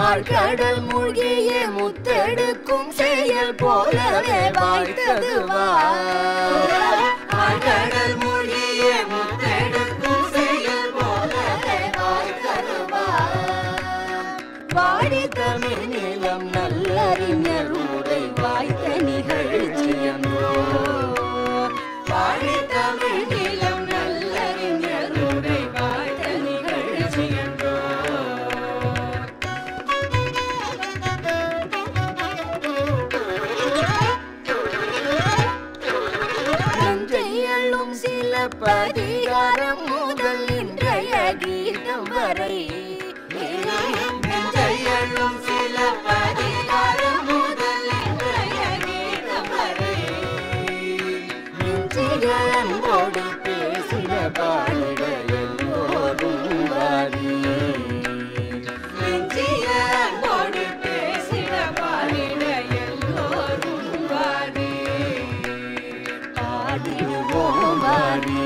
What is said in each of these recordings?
ஆழ்கடல் மூழ்கிய முத்தெடுக்கும் செயல் போலவே வாய்த்தது ஆழ்கடல் மூழ்கிய முத்தெடுக்கும் செயல் போலவே வாய்த்தது வாடி தமிழ் நிலம் நல்லறிஞர் உரை வாய்த்த நிகழ்ச்சியன்றோ வாடி தமிழ் நிலம் நல்லறிஞர் உரை வாய்த்த நிகழ்ச்சியன்றோ நஞ்சையள்ளும் சில பதிகாரம் முதல் இன்றைய கீதம் வரை நஞ்சையள்ளும் சில பதிகாரம் முதல் இன்றைய கீதம் வரை நெஞ்சிகளோடு பேசின பாடிட எல்லோரும் வாரி நெஞ்சிகளோடு பேசின பாடிட எல்லோரும் வாரி பாடிடுவோம் வாரி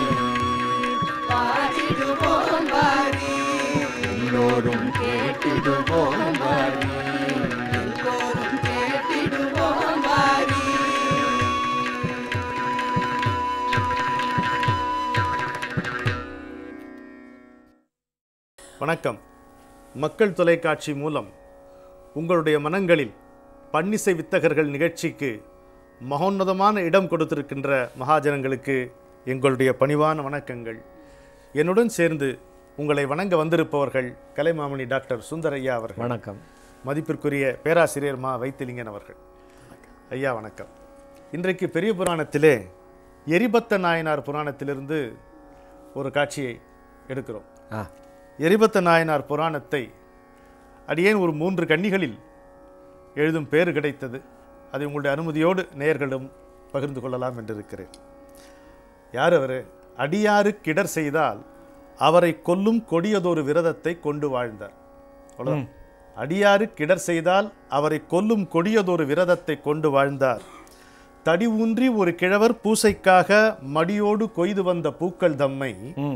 பாடிடுவோம் வாரி எல்லோரும் கேட்டிடுவோம் வாரி எல்லோரும் கேட்டிடுவோம் வாரி. வணக்கம். மக்கள் தொலைக்காட்சி மூலம் உங்களுடைய மனங்களில் பன்னிசை வித்தகர்கள் நிகழ்ச்சிக்கு மகோன்னதமான இடம் கொடுத்திருக்கின்ற மகாஜனங்களுக்கு எங்களுடைய பணிவான வணக்கங்கள். என்னுடன் சேர்ந்து உங்களை வணங்க வந்திருப்பவர்கள் கலைமாமணி டாக்டர் சுந்தரையா அவர்கள். வணக்கம். மதிப்பிற்குரிய பேராசிரியர் மா வைத்திலிங்கன் அவர்கள். ஐயா வணக்கம். இன்றைக்கு பெரிய புராணத்திலே எரிபத்த நாயனார் புராணத்திலிருந்து ஒரு காட்சியை எடுக்கிறோம். எரிபத்த நாயனார் புராணத்தை அடியேன் ஒரு 3 கன்னிகளில் எழுதும் பேறு கிடைத்தது. அதை உங்களுடைய அனுமதியோடு நேயர்களிடம் பகிர்ந்து கொள்ளலாம் என்று இருக்கிறேன். யார் அவர்? அடியாருக்கு இடர் செய்தால் அவரை கொல்லும் கொடியதொரு விரதத்தை கொண்டு வாழ்ந்தார். அடியாருக்கு இடர் செய்தால் அவரை கொல்லும் கொடியதொரு விரதத்தை கொண்டு வாழ்ந்தார். தடி ஊன்றி ஒரு கிழவர் பூசைக்காக மடியோடு கொய்து வந்த பூக்கள் தம்மை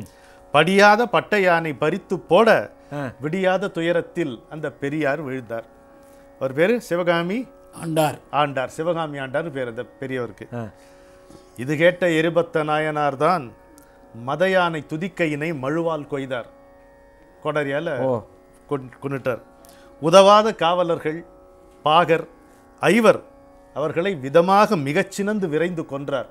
படியாத பட்டை யானை பறித்து போட விடியாத துயரத்தில் அந்த பெரியார் விழுந்தார். அவர் பேரு சிவகாமி ஆண்டார். சிவகாமி ஆண்டார் பேர் அந்த பெரியவருக்கு. இது கேட்ட எரிபத்த நாயனார் தான் மத யானை துதிக்கையினை மழுவால் கொய்தார். கொடரியால கொன்னுட்டார். உதவாத காவலர்கள் பாகர் ஐவர் அவர்களை விதமாக மிகச் சினந்து விரைந்து கொன்றார்.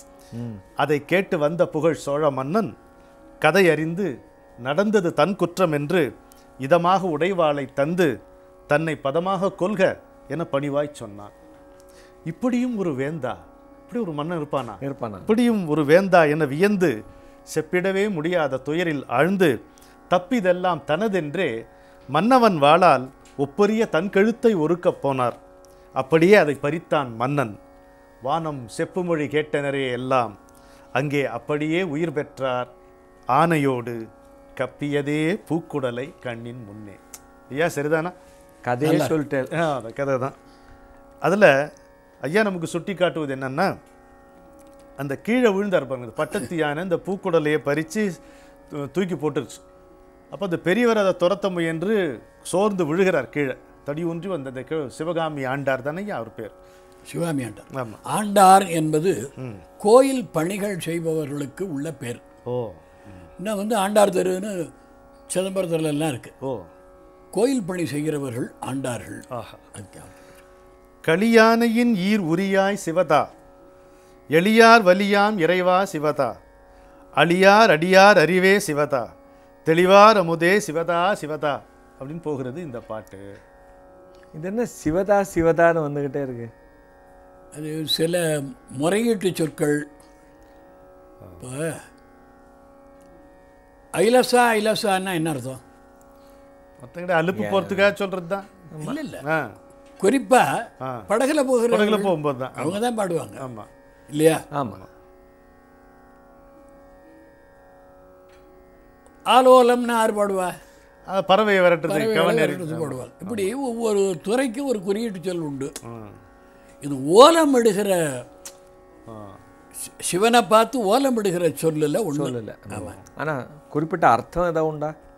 அதை கேட்டு வந்த புகழ் சோழ மன்னன் கதை அறிந்து நடந்தது தன் குற்றம் என்று இதமாக உடைவாளை தந்து தன்னை பதமாக கொல்க என பணிவாய் சொன்னான். இப்படியும் ஒரு வேந்தா, இப்படி ஒரு மன்னன் இருப்பானா? இப்படியும் ஒரு வேந்தா என வியந்து செப்பிடவே முடியாத துயரில் ஆழ்ந்து தப்பிதெல்லாம் தனதென்றே மன்னவன் வாளால் ஒப்பரிய தன் கழுத்தை ஒருக்கப் போனார். அப்படியே அதை பறித்தான் மன்னன். வானம் செப்புமொழி கேட்டனரே எல்லாம் அங்கே அப்படியே உயிர் பெற்றார் ஆனையோடு கப்பியதே பூக்குடலை கண்ணின் முன்னே. ஐயா சரிதானா? கதையை சொல்லிட்டேன். அந்த கதை தான். அதில் ஐயா நமக்கு சுட்டி காட்டுவது என்னன்னா, அந்த கீழே விழுந்தார் பாருங்க, பட்டத்து யானை இந்த பூக்குடலையை பறித்து தூக்கி போட்டுருச்சு. அப்போ அந்த பெரியவர் அதை துரத்த முயன்று சோர்ந்து விழுகிறார் கீழே. தடி ஒன்றி வந்த சிவகாமி ஆண்டார் தானே அவர் பேர். சிவகாமி ஆண்டார். ஆமாம். ஆண்டார் என்பது கோயில் பணிகள் செய்பவர்களுக்கு உள்ள பேர். இன்னும் ஆண்டார் தெருன்னு சிதம்பரத்தில் எல்லாம் இருக்கு. கோயில் பணி செய்கிறவர்கள் ஆண்டார்கள். களியானையின் ஈர் உரியாய் சிவதா எளியார் வலியாம் இறைவா சிவதா அழியார் அடியார் அறிவே சிவதா தெளிவார் அமுதே சிவதா சிவதா அப்படின்னு போகிறது இந்த பாட்டு. இது என்ன சிவதா சிவதான்னு வந்துக்கிட்டே இருக்கு? அது சில முறையீட்டு சொற்கள். இப்போ ஐலசா ஐலசான்னா என்ன அர்த்தம்? மற்றங்கிட்ட அலுப்பு போகிறதுக்காக சொல்கிறது தான். இல்லை இல்லை, குறிப்பாக படகுல போகும்போது தான் அவங்க தான் பாடுவாங்க. ஆமாம் இல்லையா? ஆமாம். ஆலோலம்னு யார் பாடுவா? பறவை விரட்டுறது பாடுவாள். இப்படி ஒவ்வொரு துறைக்கும் ஒரு குறியீட்டு சொல் உண்டு. இது ஓலம் எடுகிற சிவனை பார்த்து ஓலம் எடுகிற சொல்லல ஒன்றும் இல்லை. ஆமாம். ஆனால் குறிப்பிட்ட அர்த்தம் ஏதாவது உண்டா?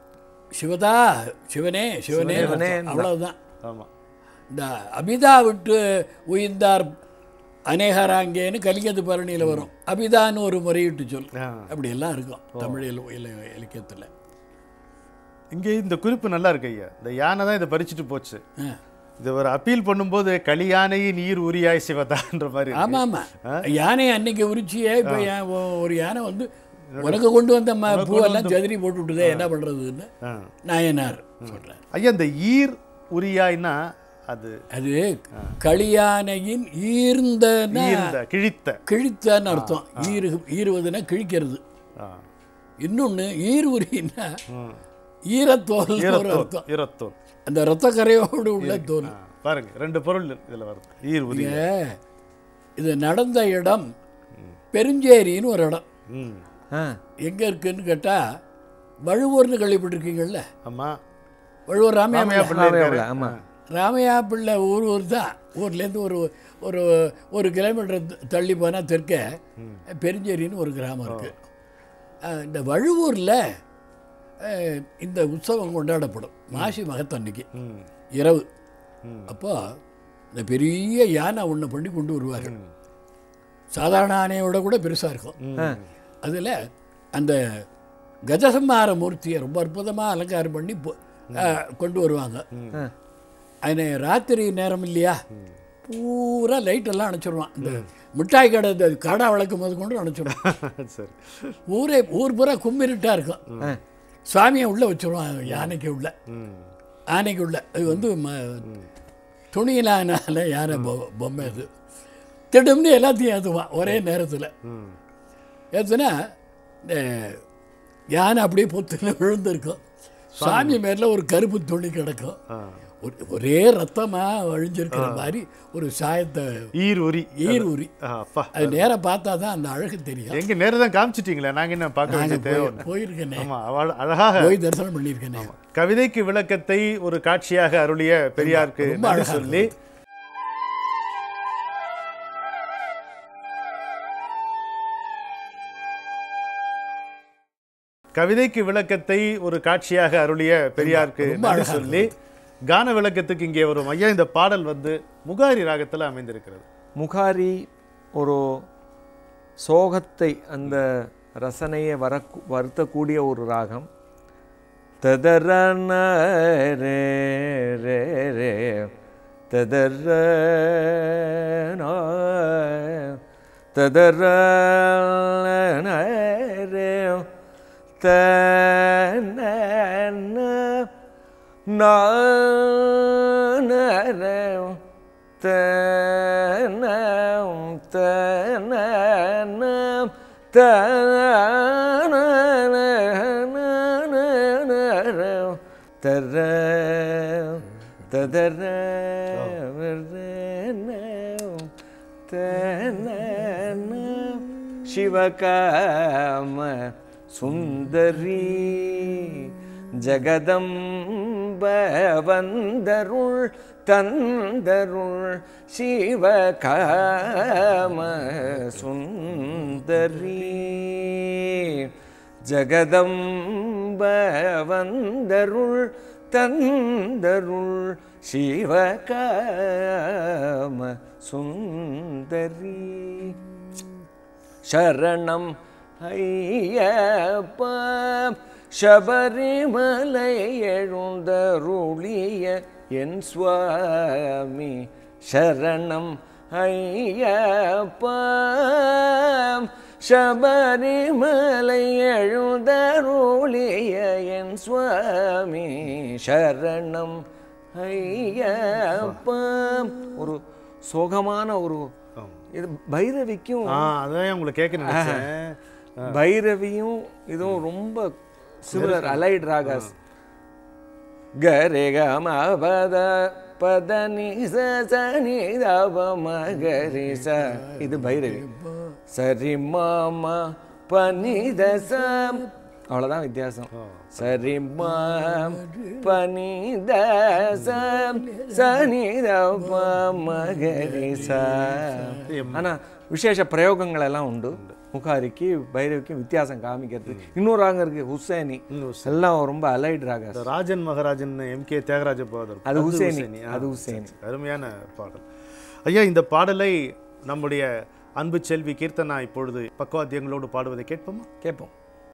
சிவதா சிவனே சிவனே அவ்வளவுதான். ஆமாம். இந்த அபிதா விட்டு உயிர்ந்தார் அநேகராங்கேன்னு கலிங்கத்து பரணியில் வரும். அபிதான்னு ஒரு முறையிட்டு சொல். அப்படியெல்லாம் இருக்கும் தமிழ் இலக்கியத்தில். இங்கே இந்த குறிப்பு நல்லா இருக்கு ஐயா. இந்த யானை தான் இதை பறிச்சுட்டு போச்சு. இது ஒரு அப்பீல் பண்ணும்போது களியானையின் நீர் உரியாய் சிவதான்ற மாதிரி. ஆமாம் ஆமாம். யானை அன்னைக்கு உரிச்சியே இப்போ ஒரு யானை வந்து உனக்கு கொண்டு வந்த பூவெல்லாம் சதுரி போட்டு விட்டுதே என்ன பண்ணுறதுன்னு நாயனார் சொல்கிறேன். ஐயா இந்த ஈர் உரியாய்னா அது அது களியானையின் ஈர்ந்த கிழித்தன்னு அர்த்தம். ஈறுவதுன்னா கிழிக்கிறது. இன்னொன்று ஈர் உரின்னா ஈரத்தோல் அர்த்தம். ஈரத்தோல் அந்த ரத்த கரையோடு உள்ள தோல். பாருங்க 2 பொருள் இதில் வருது. ஈர் உரிய இது நடந்த இடம் பெருஞ்சேரின்னு ஒரு இடம். எங்கே இருக்குன்னு கேட்டால் வழுவூர்னு கேள்விப்பட்டிருக்கீங்கள்ல? ஆமாம். வழுவூர் ராமையா பிள்ளை. ஆமாம். ராமையா பிள்ளை ஊர் தான். ஊர்லேருந்து ஒரு ஒரு 1 கிலோமீட்டர் தள்ளி போனால் தெற்க பெருஞ்சேரின்னு ஒரு கிராமம் இருக்குது. இந்த வழுவூரில் இந்த உற்சவம் கொண்டாடப்படும் மாசி மகத்தன்னைக்கு இரவு. அப்போ இந்த பெரிய யானை ஒன்று பண்ணி கொண்டு வருவாங்க. சாதாரண யானையோட கூட பெருசாக இருக்கும். அதில் அந்த கஜசம்ஹார மூர்த்தியை ரொம்ப அற்புதமாக அலங்காரம் பண்ணி கொண்டு வருவாங்க. அது ராத்திரி நேரம் இல்லையா, பூரா லைட்டெல்லாம் அணைச்சிடுவான். இந்த மிட்டாய் கடை இந்த கடை வளர்க்கும் போது கொண்டு அணைச்சிடுவான். சரி. ஊர் பூரா கும்பிருட்டாக இருக்கும். சுவாமியை உள்ளே வச்சுருவான் யானைக்கு உள்ள. யானைக்கு உள்ள அது வந்து துணியிலானால யானை பொம்மை அது திடும்னு எல்லாத்தையும் ஏற்றுவான் ஒரே நேரத்தில். ஏற்றுனா யானை அப்படியே பொத்துல விழுந்திருக்கும். சாமி மேல ஒரு கருப்பு துணி கிடக்கும். ஒரே ரத்தமாக அழிஞ்சிருக்கிற மாதிரி ஒரு சாயத்தை ஈர் உரி அது நேராக பார்த்தா தான் அந்த அழகு தெரியும். எங்கே நேரம் தான் காமிச்சிட்டிங்களே, நாங்கள் என்ன பார்க்க போயிருக்கேனே. அழகாக போய் தரிசனம் பண்ணியிருக்கேனே. கவிதைக்கு விளக்கத்தை ஒரு காட்சியாக அருளிய பெரியாருக்கு சொல்லி கவிதைக்கு விளக்கத்தை ஒரு காட்சியாக அருளிய பெரியாருக்கு சொல்லி கான விளக்கத்துக்கு இங்கே வரும். ஐயா இந்த பாடல் வந்து முகாரி ராகத்தில் அமைந்திருக்கிறது. முகாரி ஒரு சோகத்தை அந்த ரசனையை வருத்தக்கூடிய ஒரு ராகம். ததரன ரே ரே ரே ததர ததர ரே தன நானரம் தனம் தனனம் தனனனனனனம் தர ததரனனம் தனனம் சிவகாம சுந்தரி ஜகதம்ப வந்தருள் தந்தருள் சிவகாம சுந்தரி ஜகதம்ப வந்தருள் தந்தருள் சிவகாம சுந்தரி சரணம் ஐயப்ப சபரிமலை எழுந்தருளிய என் சுவாமி சரணம் ஐயப்ப சபரிமலை எழுந்தருளிய என் சுவாமி சரணம் ஐயப்ப. ஒரு சோகமான ஒரு இது பைரவிக்கும் அதான் உங்களுக்கு கேட்க நினைச்சேன். பைரவியும் இதுவும் ரொம்ப சிமிலர் அலைட் ராகாஸ். கரே கம பத பத நி சனி தப மகரி ச இது பைரவி. சரி மாமா பனித ச அவ்வளோதான் வித்தியாசம். சரி மாம் பனித ச சனி தப மகரி ச. ஆனால் விசேஷ பிரயோகங்கள் எல்லாம் உண்டு. முகாரிக்கு பைரவிக்கும் வித்தியாசம் காமிக்கிறது. இன்னொரு ராகம் இருக்குது ஹுசேனி, எல்லாம் ரொம்ப அலைட் ராகம். ராஜன் மகராஜன் எம்கே தியாகராஜ பாதர், அது ஹுசேனி, அது ஹுசேனி. அருமையான பாடல். ஐயா, இந்த பாடலை நம்முடைய அன்பு செல்வி கீர்த்தனா இப்பொழுது பக்கவாத்தியங்களோடு பாடுவதை கேட்போமா? கேட்போம்.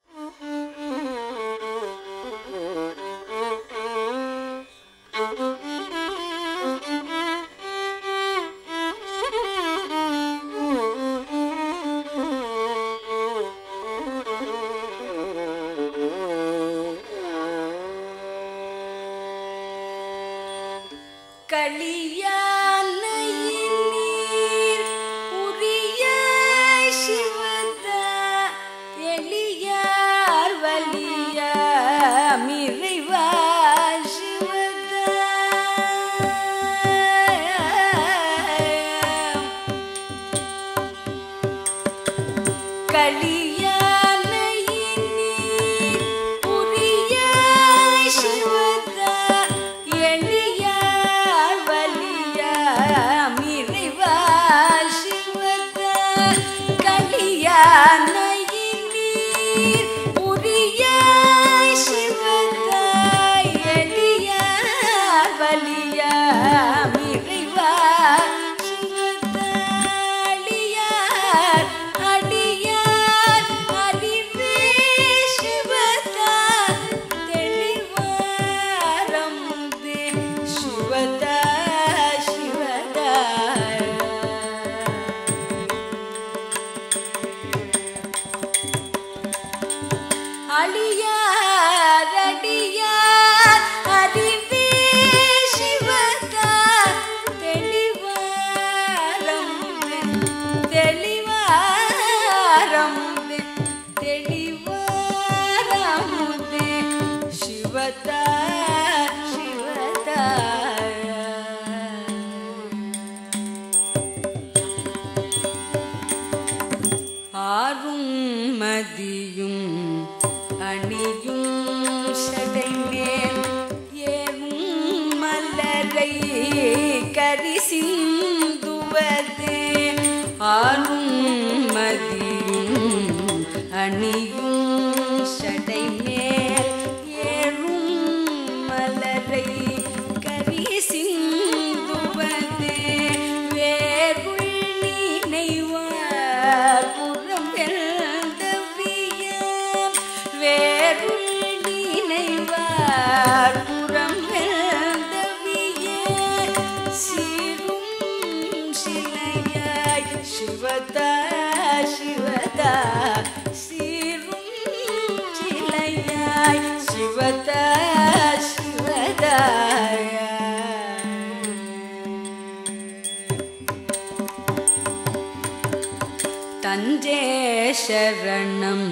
சரணம்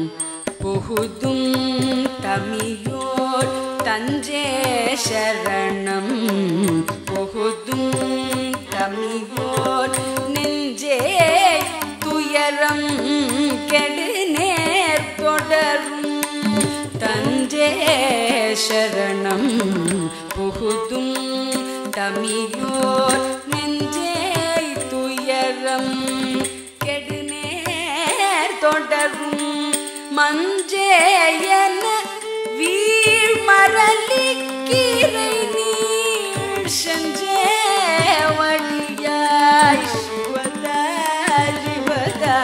புகுதும் தமியோர் தஞ்சே சரணம் புகுதும் தமியோர் நெஞ்சே துயரம் கெடு நேர் தொடரும் தஞ்சே சரணம் புகுதும் தமியோர் நெஞ்சே துயரம் தொடரும் மஞ்சேயன வீழ் மரலிக்கீரை நீர் செஞ்சே வழியாய் சிவதா சிவதா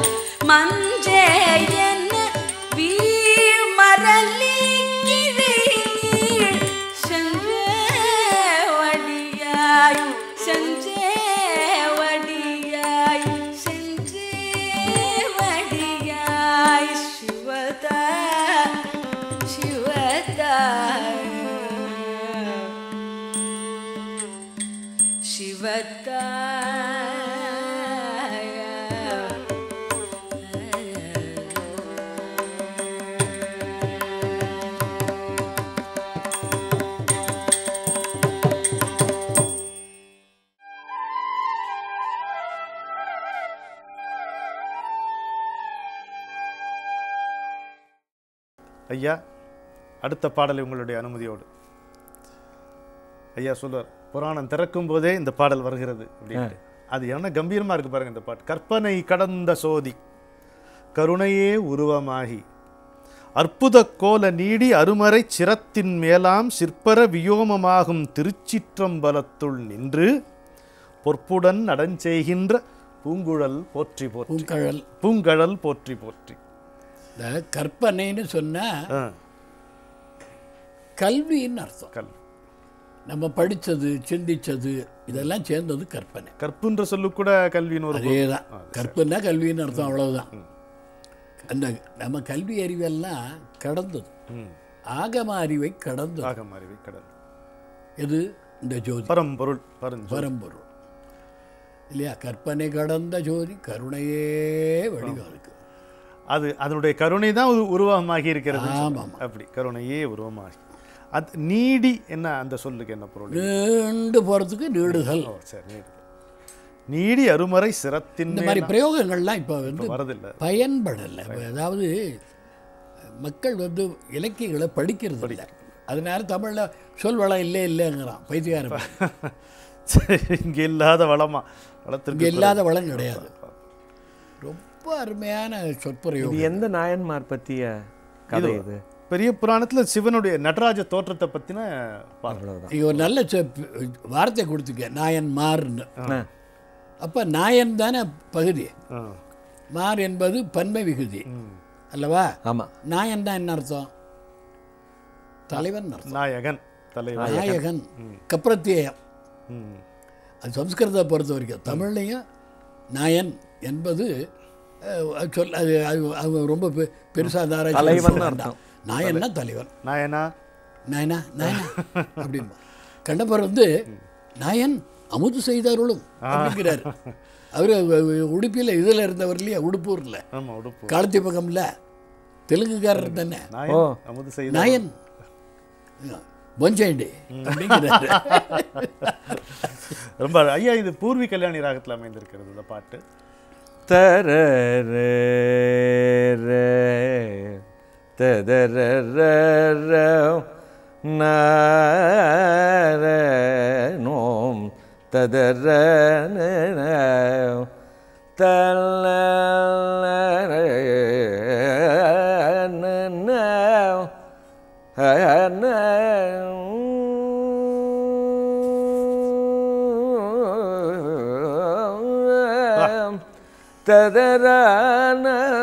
மஞ்சேயன வீழ் மரலிக்கீரை நீர் செஞ்சே வழியாய் செஞ்சே வழியாய் ஐயா, அடுத்த பாடலை உங்களுடைய அனுமதியோடு. ஐயா சொல்வார், புராணம் திறக்கும் போதே இந்த பாடல் வருகிறது அப்படின்ட்டு. அது என்ன கம்பீரமா இருக்கு பாருங்க இந்த பாட்டு. கற்பனை கடந்த சோதி கருணையே உருவமாகி அற்புத கோல நீடி அருமறை சிரத்தின் மேலாம் சிற்பர வியோமமாகும் திருச்சிற்றம்பலத்துள் நின்று பொற்புடன் நடஞ்செய்கின்ற பூங்குழல் போற்றி போற்றி பூங்கழல் போற்றி போற்றி. இந்த கற்பனைன்னு சொன்னா கல்வின்னு அர்த்தம். கல்வி நம்ம படித்தது சிந்திச்சது இதெல்லாம் சேர்ந்தது கற்பனை. கற்புன்ற சொல்லு கூட கல்வின்னு ஒரு அதே தான். கற்புன்னா கல்வின்னு அர்த்தம், அவ்வளவுதான். அந்த நம்ம கல்வி அறிவெல்லாம் கடந்தது, ஆகம அறிவை கடந்தது. ஆகம அறிவை கடந்தது எது? இந்த ஜோதி பரம்பொருள். பரம்பொருள் இல்லையா? கற்பனை கடந்த ஜோதி கருணையே வடிவம் இருக்கு. அது அதனுடைய கருணை தான் உருவமாகி இருக்கிறது. ஆமாம். அப்படி கருணையே உருவமாகி. அது நீடி என்ன, அந்த சொல்லுக்கு என்ன பொருள்? நீண்டு போகிறதுக்கு நீடுதல். சரி, நீடி அருமறை சிரத்தின் இந்த மாதிரி பிரயோகங்கள்லாம் இப்போ வரதில்லை, பயன்படலை. அதாவது மக்கள் இலக்கியங்களை படிக்கிறது இல்லை. அதனால தமிழில் சொல் வளம் இல்லைங்கிறான் பைத்தியக்காரன். இங்கே இல்லாத வளமா? இங்கே இல்லாத வளம் கிடையாது. ரொம்ப அருமையான சொற்பொழிவு. எந்த நாயன்மார் பற்றிய கதை இது? பெரிய புராணத்தில் சிவனுடைய நடராஜ தோற்றத்தை பற்றின அவ்வளோதான். இங்கே ஒரு நல்ல வார்த்தை கொடுத்துக்க, நாயன்மார்னு. அப்போ நாயன் தானே பகுதி, மார் என்பது பன்மை விகுதி அல்லவா? ஆமாம். நாயன் தான் என்ன அர்த்தம்? தலைவன் அர்த்தம். நாயகன், தலைவன், நாயகன் கப்ரத்தியம். அது சம்ஸ்கிருதத்தை பொறுத்த வரைக்கும். தமிழ்லையும் நாயன் என்பது சொல், அது அது ரொம்ப பெருசாக தலைவன் அர்த்தம். நாயன்னா தலைவன், நாயனா நாயனா நாயனா அப்படின்பா. கண்ணப்பர் நாயன் அமுது செய்தார்களும் அப்படிங்கிறார். அவர் உடுப்பியில் இதில் இருந்தவர் இல்லையா, உடுப்பூரில், காலத்தி பக்கம்ல, தெலுங்குக்காரர் தானே. நாயன் பொஞ்சேண்டி அப்படிங்கிறார். ரொம்ப ஐயா, இது பூர்வி கல்யாணி ராகத்தில் அமைந்திருக்கிறது இந்த பாட்டு. தரரே ததரர நோம் ததர தல ததர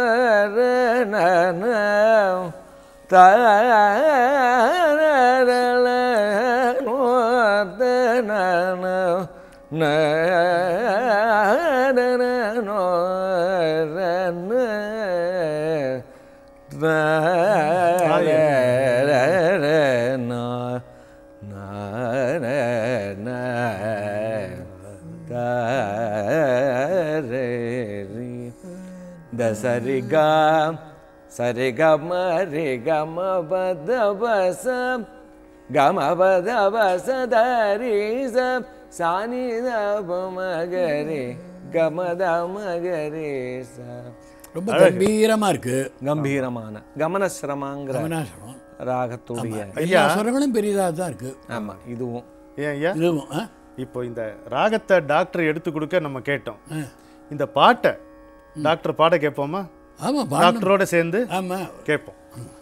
சரிகா சரிகம ரி கம பத பச கம பத பச தரி ச சானி தப மகரி கம த மகரி ச. ரொம்ப கம்பீரமா இருக்கு. கம்பீரமான கமனசிரமாங்கிற ராகத்துடைய எல்லா ஸ்வரங்களும் பெரியதாக தான் இருக்கு. ஆமாம். இதுவும் இதுவும் இப்போ இந்த ராகத்தை டாக்டர் எடுத்து கொடுக்க நம்ம கேட்டோம். இந்த பாட்டை டாக்டர் பாட கேட்போமா? ஆமாம், டாக்டரோட சேர்ந்து ஆமாம் கேட்போம்.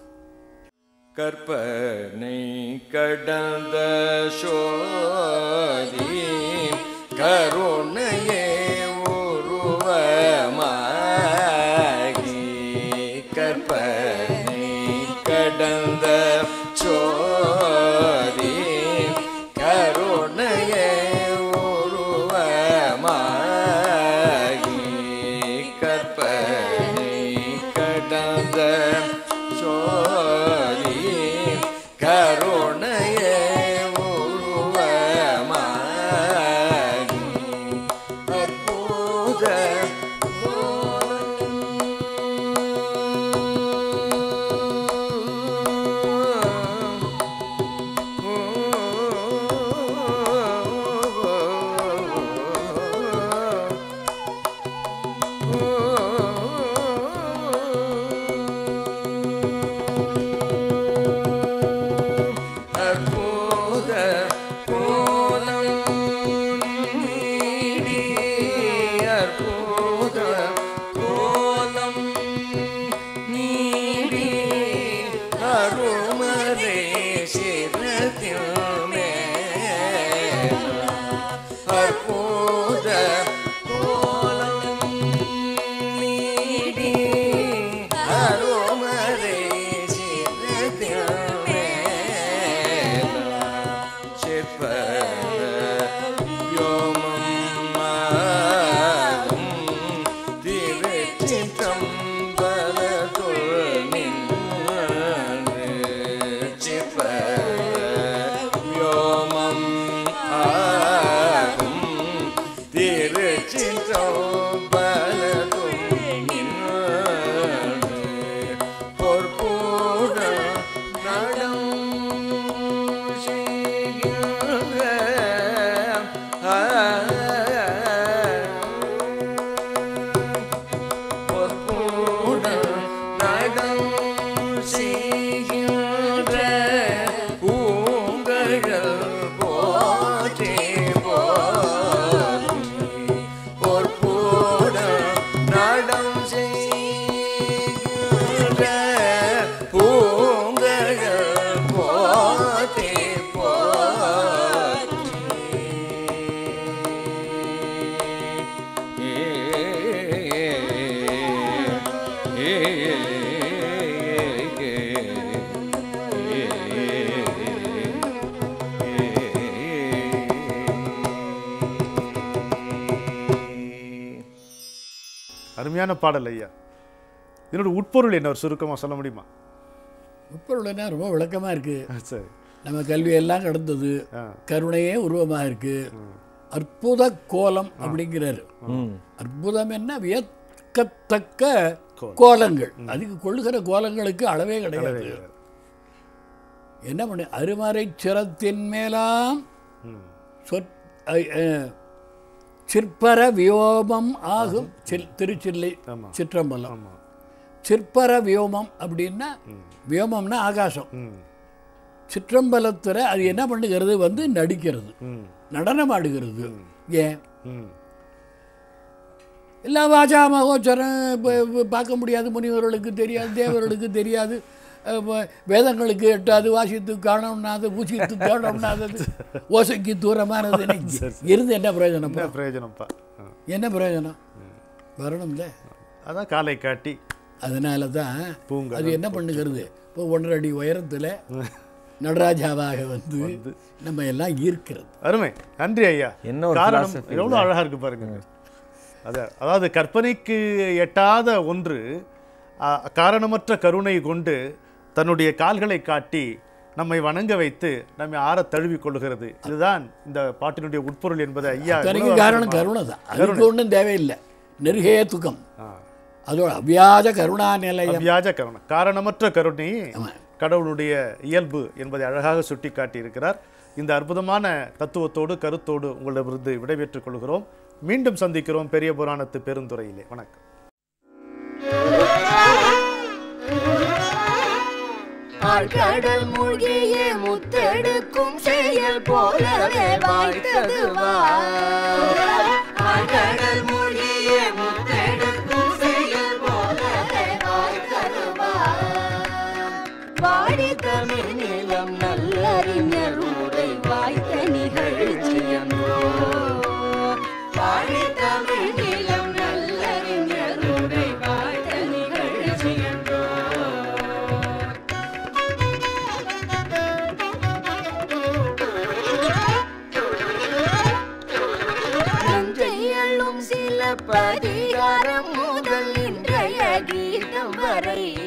கற்பனை கடந்த சோதி கருணையே உருவமாகி கற்பனை கடந்த சோதி கருணையே உருவமாகி கற்பனை கடந்த சோதி கருணையே உருவமாகி அற்புத அருமறை சிரத்தில் மேல் அற்புத கோலம் நீடி அருமறை சிரத்தில் மேல் சிற்பர வ்யோமம் ஆகும் திருச்சிற்றம்பலத்துள் நின்று சிற்பர வ்யோமம் ஆகும் திருச்சிற்றம்பலத்துள் நின்று பொற்புடன் நடம் செய்கின்ற பொற்புடன் நடம் செய்கின்ற பூங்கழல் போற்றி போற்றி பொற்புடன் நடம் செய்கின்ற பூங்கழல் போற்றி அருமையான பாடல் ஐயா. இதனோட உட்பொருள் என்ன, ஒரு சுருக்கமாக சொல்ல முடியுமா? உட்பொருள் என்ன ரொம்ப விளக்கமாக இருக்குது. சரி. நம்ம கல்வியெல்லாம் கடந்தது, கருணையே உருவமாக இருக்குது. அற்புத கோலம் அப்படிங்கிறாரு. அற்புதம் என்ன, வியக்கத்தக்க கோலங்கள். அதுக்கு கொள்ளுகிற கோலங்களுக்கு அளவே கிடையாது. என்ன பண்ணு, அருமறை சிரத்தின் மேலாம் சிற்பர வியோமம் ஆகும். திருச்சில்லை சிற்றம்பலம். சிற்பர வியோமம் அப்படின்னா, வியோமம்னா ஆகாசம். சிற்றம்பலத்தில் அது என்ன பண்ணுகிறது, வந்து நடிக்கிறது, நடனம் ஆடுகிறது. ஏன் எல்லா வாஜா மகோச்சரம் பார்க்க முடியாது, முனிவர்களுக்கு தெரியாது, தேவர்களுக்கு தெரியாது, வேதங்களுக்கு எட்டாது, வாசித்து காணோம்னாது, பூசித்து காணோம்னாதது, ஓசைக்கு தூரமானது. இருந்து என்ன பிரயோஜனம்? பிரயோஜனம்ப்பா, என்ன பிரயோஜனம் வரணும்ல. அதான் காலை காட்டி. அதனால தான் அது என்ன பண்ணுகிறது, இப்போ 1.5 அடி உயரத்தில் நடராஜாவாக வந்து நம்ம எல்லாம் ஈர்க்கிறது. அருமை, நன்றி ஐயா. என்ன காரணம் எவ்வளோ அழகாக இருக்கு பாருங்க. அதாவது கற்பனைக்கு எட்டாத ஒன்று காரணமற்ற கருணை கொண்டு தன்னுடைய கால்களை காட்டி நம்மை வணங்க வைத்து நம்மை ஆற தழுவி கொள்ளுகிறது. இதுதான் இந்த பாட்டினுடைய உட்பொருள் என்பதை ஐயா. காரணம் கருணை தான், அதுக்கு ஒன்றும் தேவையில்லை. நெருகே துக்கம், அதோட அவ்வியாஜ கருணா நிலையம். அவ்வியாஜ கருணை, காரணமற்ற கருணை கடவுளுடைய இயல்பு என்பதை அழகாக சுட்டி காட்டி இருக்கிறார். இந்த அற்புதமான தத்துவத்தோடு கருத்தோடு உங்களிடமிருந்து விடைபெற்றுக் கொள்கிறோம். மீண்டும் சந்திக்கிறோம் பெரிய புராணத்து பெருந்துறையிலே. வணக்கம். கடல் மூழ்கிய முத்தெடுக்கும் செயல் போலவே வாய்த்தது கடல் மூழ்கிய முத்தெடுக்கும் செயல் போலவே வாய்த்தது வாடி தமிழ் நிலம் நல்லறிஞர் உரை வாய்த்த நிகழ்ச்சி என்றோ. வாடி தமிழ் நிலம் நல்லறிஞர் உரை வாய்த்த நிகழ்ச்சி என்றோ. சில பதிகாரம் முதல் இன்றைய கீதம் வரை